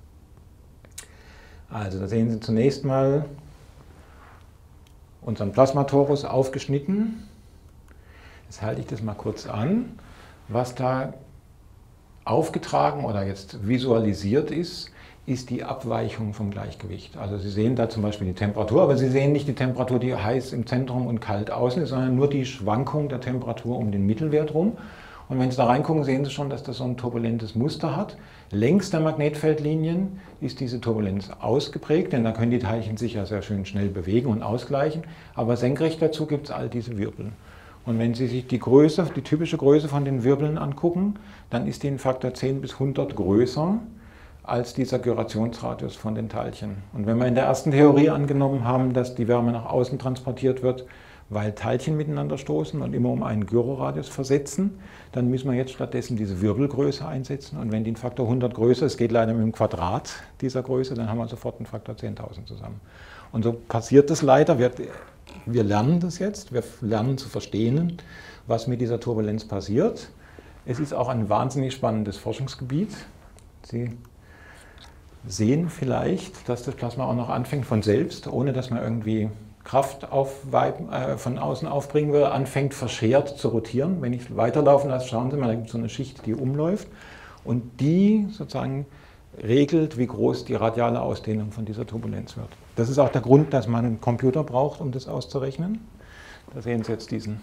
Also da sehen Sie zunächst mal unseren Plasmatorus aufgeschnitten. Jetzt halte ich das mal kurz an. Was da aufgetragen oder jetzt visualisiert ist, ist die Abweichung vom Gleichgewicht. Also Sie sehen da zum Beispiel die Temperatur, aber Sie sehen nicht die Temperatur, die heiß im Zentrum und kalt außen ist, sondern nur die Schwankung der Temperatur um den Mittelwert rum. Und wenn Sie da reingucken, sehen Sie schon, dass das so ein turbulentes Muster hat. Längs der Magnetfeldlinien ist diese Turbulenz ausgeprägt, denn da können die Teilchen sich ja sehr schön schnell bewegen und ausgleichen. Aber senkrecht dazu gibt es all diese Wirbel. Und wenn Sie sich die Größe, die typische Größe von den Wirbeln angucken, dann ist die in Faktor 10 bis 100 größer als dieser Gyrationsradius von den Teilchen. Und wenn wir in der ersten Theorie angenommen haben, dass die Wärme nach außen transportiert wird, weil Teilchen miteinander stoßen und immer um einen Gyroradius versetzen, dann müssen wir jetzt stattdessen diese Wirbelgröße einsetzen. Und wenn die in Faktor 100 größer ist, geht leider mit dem Quadrat dieser Größe, dann haben wir sofort einen Faktor 10.000 zusammen. Und so passiert es leider. Wir lernen das jetzt, wir lernen zu verstehen, was mit dieser Turbulenz passiert. Es ist auch ein wahnsinnig spannendes Forschungsgebiet. Sie sehen vielleicht, dass das Plasma auch noch anfängt von selbst, ohne dass man irgendwie Kraft von außen aufbringen will, anfängt verschert zu rotieren. Wenn ich weiterlaufen lasse, schauen Sie mal, da gibt es so eine Schicht, die umläuft und die sozusagen regelt, wie groß die radiale Ausdehnung von dieser Turbulenz wird. Das ist auch der Grund, dass man einen Computer braucht, um das auszurechnen. Da sehen Sie jetzt diesen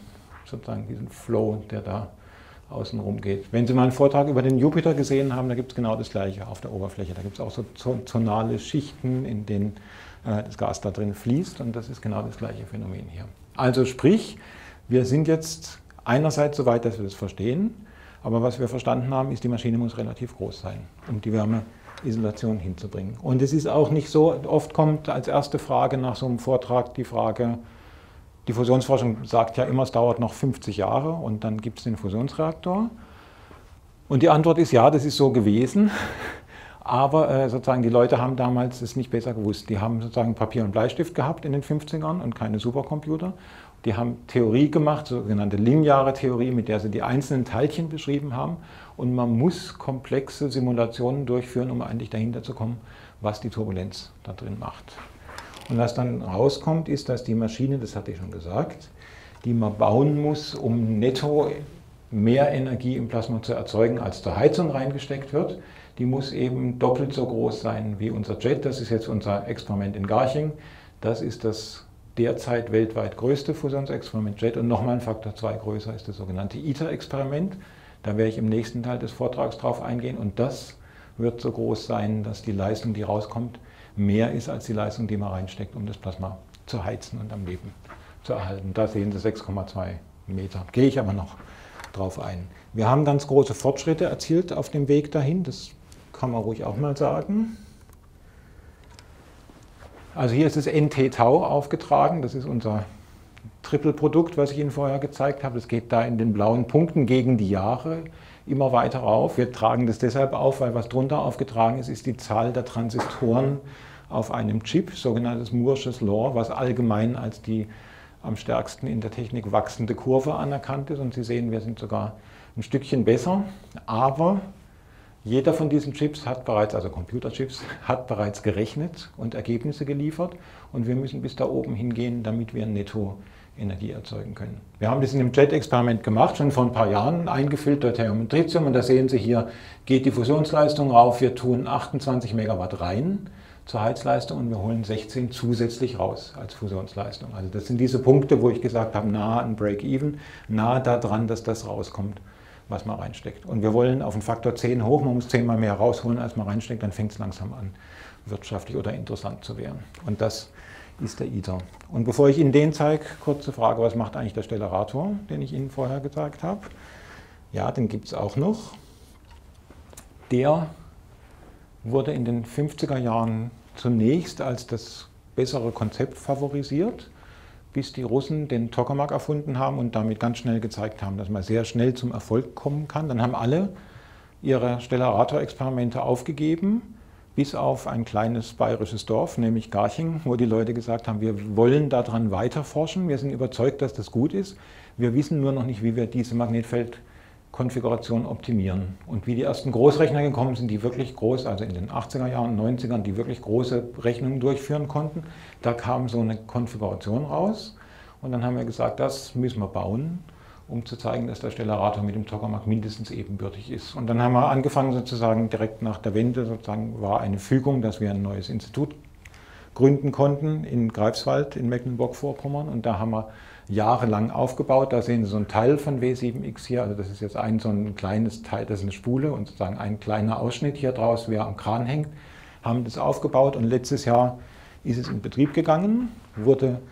Flow, der da außen rum geht. Wenn Sie mal einen Vortrag über den Jupiter gesehen haben, da gibt es genau das Gleiche auf der Oberfläche. Da gibt es auch so zonale Schichten, in denen das Gas da drin fließt und das ist genau das gleiche Phänomen hier. Also sprich, wir sind jetzt einerseits so weit, dass wir das verstehen, aber was wir verstanden haben, ist, die Maschine muss relativ groß sein, um die Wärmeisolation hinzubringen. Und es ist auch nicht so, oft kommt als erste Frage nach so einem Vortrag die Frage, die Fusionsforschung sagt ja immer, es dauert noch 50 Jahre und dann gibt es den Fusionsreaktor. Und die Antwort ist ja, das ist so gewesen. Aber sozusagen die Leute haben damals es nicht besser gewusst. Die haben sozusagen Papier und Bleistift gehabt in den 50ern und keine Supercomputer. Die haben Theorie gemacht, sogenannte lineare Theorie, mit der sie die einzelnen Teilchen beschrieben haben. Und man muss komplexe Simulationen durchführen, um eigentlich dahinter zu kommen, was die Turbulenz da drin macht. Und was dann rauskommt, ist, dass die Maschine, das hatte ich schon gesagt, die man bauen muss, um netto mehr Energie im Plasma zu erzeugen, als zur Heizung reingesteckt wird, die muss eben doppelt so groß sein wie unser Jet. Das ist jetzt unser Experiment in Garching. Das ist das derzeit weltweit größte Fusionsexperiment Jet und nochmal ein Faktor 2 größer ist das sogenannte ITER-Experiment. Da werde ich im nächsten Teil des Vortrags drauf eingehen und das wird so groß sein, dass die Leistung, die rauskommt, mehr ist als die Leistung, die man reinsteckt, um das Plasma zu heizen und am Leben zu erhalten. Da sehen Sie 6,2 Meter. Gehe ich aber noch drauf ein. Wir haben ganz große Fortschritte erzielt auf dem Weg dahin, das kann man ruhig auch mal sagen. Also hier ist das NT-Tau aufgetragen, das ist unser Triple-Produkt, was ich Ihnen vorher gezeigt habe. Das geht da in den blauen Punkten gegen die Jahre immer weiter rauf. Wir tragen das deshalb auf, weil was drunter aufgetragen ist, ist die Zahl der Transistoren auf einem Chip, sogenanntes Moore's Law, was allgemein als die am stärksten in der Technik wachsende Kurve anerkannt ist. Und Sie sehen, wir sind sogar ein Stückchen besser, aber jeder von diesen Chips hat bereits, also Computerchips, hat bereits gerechnet und Ergebnisse geliefert und wir müssen bis da oben hingehen, damit wir netto Energie erzeugen können. Wir haben das in dem Jet-Experiment gemacht, schon vor ein paar Jahren, eingefüllt Deuterium und Tritium und da sehen Sie hier, geht die Fusionsleistung rauf, wir tun 28 Megawatt rein zur Heizleistung und wir holen 16 zusätzlich raus als Fusionsleistung. Also das sind diese Punkte, wo ich gesagt habe, nahe an Break-Even, nahe daran, dass das rauskommt, was man reinsteckt. Und wir wollen auf einen Faktor 10 hoch, man muss 10-mal mehr rausholen, als man reinsteckt, dann fängt es langsam an, wirtschaftlich oder interessant zu werden. Und das ist der ITER. Und bevor ich Ihnen den zeige, kurze Frage, was macht eigentlich der Stellarator, den ich Ihnen vorher gesagt habe? Ja, den gibt es auch noch. Der wurde in den 50er Jahren zunächst als das bessere Konzept favorisiert, bis die Russen den Tokamak erfunden haben und damit ganz schnell gezeigt haben, dass man sehr schnell zum Erfolg kommen kann. Dann haben alle ihre Stellarator-Experimente aufgegeben, bis auf ein kleines bayerisches Dorf, nämlich Garching, wo die Leute gesagt haben, wir wollen daran weiter forschen, wir sind überzeugt, dass das gut ist, wir wissen nur noch nicht, wie wir diese Magnetfeldkonfiguration optimieren. Und wie die ersten Großrechner gekommen sind, die wirklich groß, also in den 80er Jahren, 90ern, die wirklich große Rechnungen durchführen konnten, da kam so eine Konfiguration raus und dann haben wir gesagt, das müssen wir bauen, um zu zeigen, dass der Stellarator mit dem Tokamak mindestens ebenbürtig ist. Und dann haben wir angefangen sozusagen direkt nach der Wende, sozusagen war eine Fügung, dass wir ein neues Institut gründen konnten in Greifswald in Mecklenburg-Vorpommern und da haben wir jahrelang aufgebaut. Da sehen Sie so einen Teil von W7X hier, also das ist jetzt so ein kleines Teil, das ist eine Spule und sozusagen ein kleiner Ausschnitt hier draus, wie er am Kran hängt, haben das aufgebaut und letztes Jahr ist es in Betrieb gegangen, wurde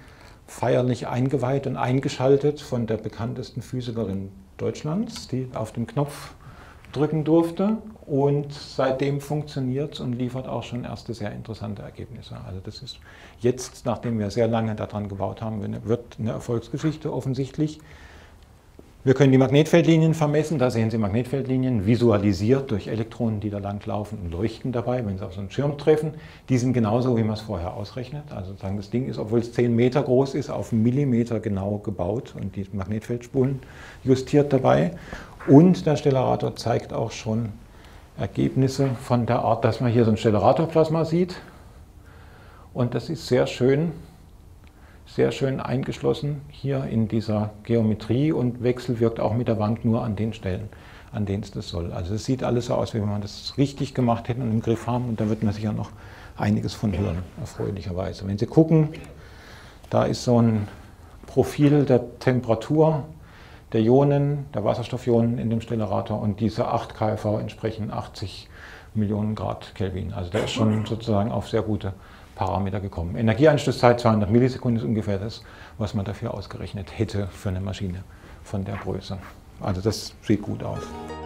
feierlich eingeweiht und eingeschaltet von der bekanntesten Physikerin Deutschlands, die auf den Knopf drücken durfte. Und seitdem funktioniert es und liefert auch schon erste sehr interessante Ergebnisse. Also das ist jetzt, nachdem wir sehr lange daran gebaut haben, wird eine Erfolgsgeschichte offensichtlich. Wir können die Magnetfeldlinien vermessen. Da sehen Sie Magnetfeldlinien visualisiert durch Elektronen, die da lang laufen und leuchten dabei, wenn sie auf so einen Schirm treffen. Die sind genauso, wie man es vorher ausrechnet. Also sozusagen das Ding ist, obwohl es 10 Meter groß ist, auf einen Millimeter genau gebaut und die Magnetfeldspulen justiert dabei. Und der Stellarator zeigt auch schon Ergebnisse von der Art, dass man hier so ein Stellaratorplasma sieht. Und das ist sehr schön eingeschlossen hier in dieser Geometrie und wechselwirkt auch mit der Wand nur an den Stellen, an denen es das soll. Also es sieht alles so aus, wie wenn man das richtig gemacht hätte und im Griff haben, und da wird man sicher noch einiges von hören, erfreulicherweise. Wenn Sie gucken, da ist so ein Profil der Temperatur der Ionen, der Wasserstoffionen in dem Stellarator, und diese 8 keV entsprechen 80 Millionen Grad Kelvin. Also der ist schon sozusagen auf sehr gute Parameter gekommen. Energieanschlusszeit 200 Millisekunden ist ungefähr das, was man dafür ausgerechnet hätte für eine Maschine von der Größe. Also das sieht gut aus.